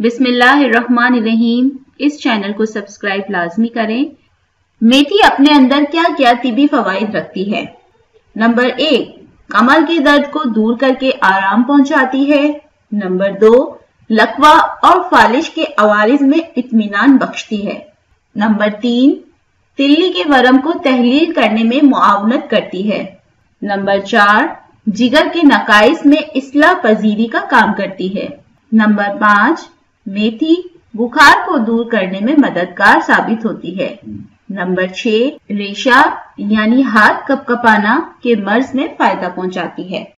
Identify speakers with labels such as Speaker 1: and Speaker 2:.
Speaker 1: बिस्मिल्लाहिर्रहमानिर्रहीम। इस चैनल को सब्सक्राइब लाजमी करें। मेथी अपने अंदर क्या क्या तिबी फवाइद रखती है? नंबर 1, कमर के दर्द को दूर करके आराम पहुंचाती है। नंबर 2, लकवा और फालिश के अवारिज में इत्मीनान बख्शती है। नंबर 3, तिल्ली के वरम को तहलील करने में मुआवनत करती है। नंबर 4, जिगर के नकाइस में इस्लाह पजीरी का काम करती है। नंबर 5, मेथी बुखार को दूर करने में मददगार साबित होती है। नंबर 6, रेशा यानी हाथ कपकपाना के मर्ज में फायदा पहुंचाती है।